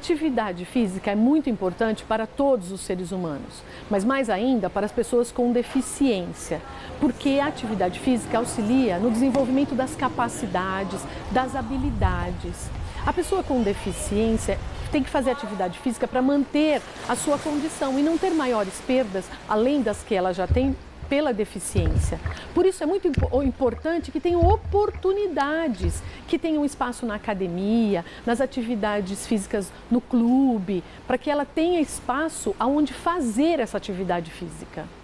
atividade física é muito importante para todos os seres humanos, mas mais ainda para as pessoas com deficiência, porque a atividade física auxilia no desenvolvimento das capacidades, das habilidades. A pessoa com deficiência tem que fazer atividade física para manter a sua condição e não ter maiores perdas, além das que ela já tem pela deficiência. Por isso é muito importante que tenham oportunidades, que tenham espaço na academia, nas atividades físicas no clube, para que ela tenha espaço aonde fazer essa atividade física.